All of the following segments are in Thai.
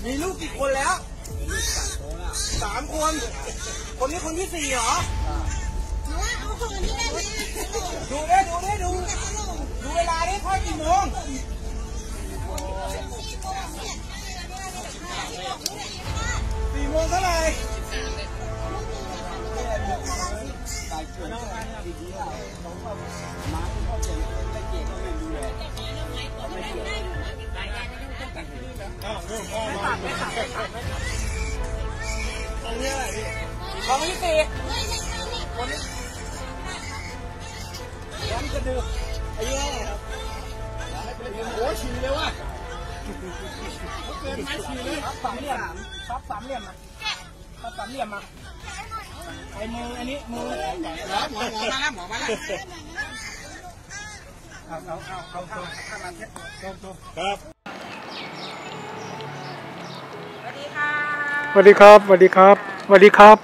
มีลูกกี่คนแล้ว3 คน คนนี้คนที่4เหรอดูเวลาได้ค่อยกี่โมง4 โมงเท่าไหร่ของที่4คนนี้ย้ำกระดึกอายุเท่าไหร่ครับโอ้ชิงเลยว่ะเกินไม่ชิงเลยครับ3 เหลี่ยมครับ3 เหลี่ยมครับ3 เหลี่ยมมาไอ้มืออันนี้มือแล้วหมอมาแล้วเอามาเช็ดครับสวัสดีค่ะสวัสดีครับสวัสดีครับสวัสดีครับ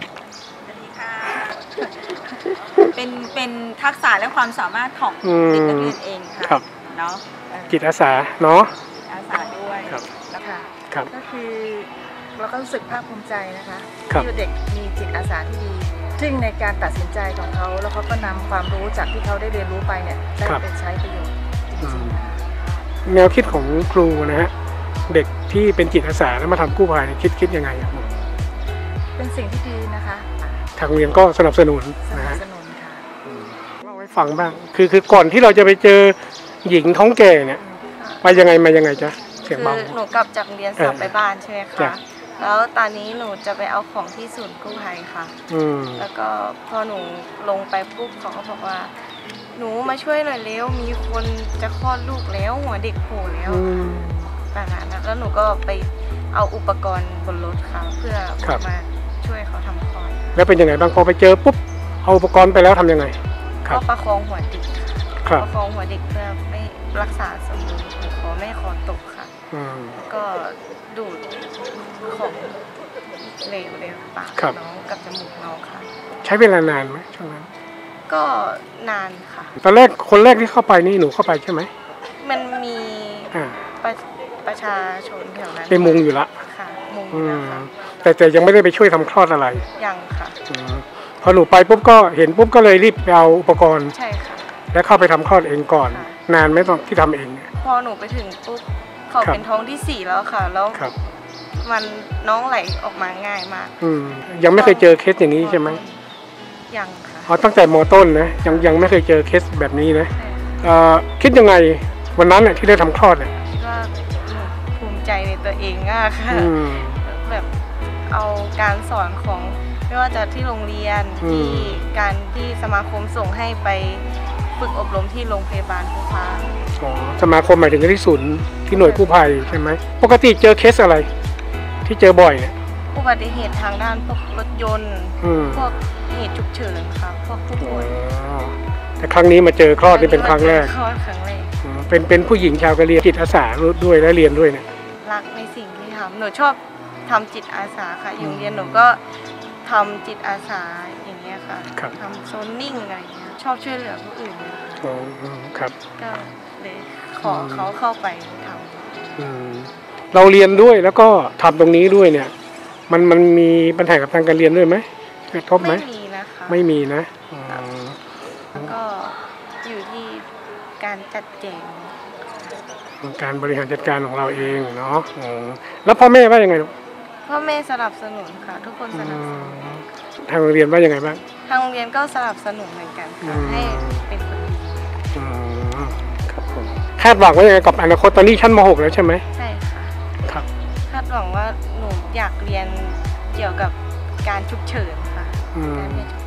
เป็นทักษะและความสามารถของเด็กนักเรียนเองค่ะเนาะจิตอาสาเนาะอาสาด้วยนะคะก็คือเราก็รู้สึกภาคภูมิใจนะคะที่เด็กมีจิตอาสาที่ดีซึ่งในการตัดสินใจของเขาแล้วเขาก็นำความรู้จากที่เขาได้เรียนรู้ไปเนี่ยได้ไปใช้ประโยชน์แนวคิดของครูนะฮะเด็กที่เป็นจิตอาสาแล้วมาทำกู้ภัยคิดยังไงครับเป็นสิ่งที่ดีนะคะทางโรงเรียนก็สนับสนุนนะฮะเล่าให้ฟังบ้างคือก่อนที่เราจะไปเจอหญิงท้องแก่เนี่ยไปยังไงมายังไงจ๊ะเสียงเบาหนูกลับจากเรียนสอบไปบ้านใช่ไหมคะแล้วตอนนี้หนูจะไปเอาของที่ศูนย์กู้ภัยค่ะแล้วก็พอหนูลงไปปุ๊บเขาก็บอกว่าหนูมาช่วยหน่อยเร็วมีคนจะคลอดลูกแล้วหัวเด็กโผล่แล้วประมาณนั้นแล้วหนูก็ไปเอาอุปกรณ์บนรถค่ะเพื่อมาช่วยเขาทำคลอดแล้วเป็นยังไงบ้างพอไปเจอปุ๊บเอาอุปกรณ์ไปแล้วทำยังไงก็ประคองหัวเด็กประคองหัวเด็กเพื่อไม่รักษาสมดุลขอไม่คอตกค่ะก็ดูดของเหลวในปากน้องกับจมูกน้องค่ะใช้เวลานานไหมช่วงนั้นก็นานค่ะตอนแรกคนแรกที่เข้าไปนี่หนูเข้าไปใช่ไหมมันมีประชาชนแถวนั้นไปมุงอยู่ละค่ะมุงอยู่ค่ะแต่ยังไม่ได้ไปช่วยทำคลอดอะไรยังค่ะพอหนูไปปุ๊บก็เห็นปุ๊บก็เลยรีบไปเอาอุปกรณ์ใช่ค่ะแล้วเข้าไปทำคลอดเองก่อนนานไหมตอนที่ทำเองพอหนูไปถึงปุ๊บเขาเป็นท้องที่4แล้วค่ะแล้วมันน้องไหลออกมาง่ายมากยังไม่เคยเจอเคสอย่างนี้ใช่ไหมยังค่ะตั้งแต่ม.ต้นนะยังไม่เคยเจอเคสแบบนี้นะคิดยังไงวันนั้นที่ได้ทำคลอดเนี่ยคิดว่าภูมิใจในตัวเองมากค่ะแบบเอาการสอนของไม่ว่าจะที่โรงเรียนที่การที่สมาคมส่งให้ไปฝึกอบรมที่โรงพยาบาลกู้ภัยสมาคมหมายถึงที่ศูนย์ที่หน่วยกู้ภัยใช่ไหมปกติเจอเคสอะไรที่เจอบ่อยเนี่ยอุบัติเหตุทางด้านพวกรถยนต์พวกเหตุฉุกเฉินค่ะพวกผู้ป่วยแต่ครั้งนี้มาเจอคลอดนี่เป็นครั้งแรกเป็นผู้หญิงชาวกะเหรี่ยงจิตอาสาด้วยและเรียนด้วยเนี่ยรักในสิ่งที่ทำหนูชอบทำจิตอาสาค่ะอยู่เรียนหนูก็ทำจิตอาสาอย่างเงี้ยค่ะทำโซนนิ่งอะไรเงี้ยชอบช่วยเหลือผู้อื่นเลยครับก็เลยขอเขาเข้าไปทำเราเรียนด้วยแล้วก็ทำตรงนี้ด้วยเนี่ยมันมีปัญหากับทางการเรียนด้วยไหมกระทบไหมไม่มีนะคะไม่มีนะแล้วก็อยู่ที่การจัดแจงการบริหารจัดการของเราเองเนาะแล้วพ่อแม่ว่ายังไงพ่อแม่สนับสนุนค่ะทุกคนสนับสนุนทางโรงเรียนว่ายังไงบ้างทางโรงเรียนก็สนับสนุนเหมือนกันค่ะให้เป็นคนดีครับผมคาดหวังว่ายังไงกับอนาคตตอนนี้ชั้นม.6แล้วใช่ไหมใช่ค่ะครับคาดหวังว่าหนูอยากเรียนเกี่ยวกับการฉุกเฉินค่ะการเรียนฉุก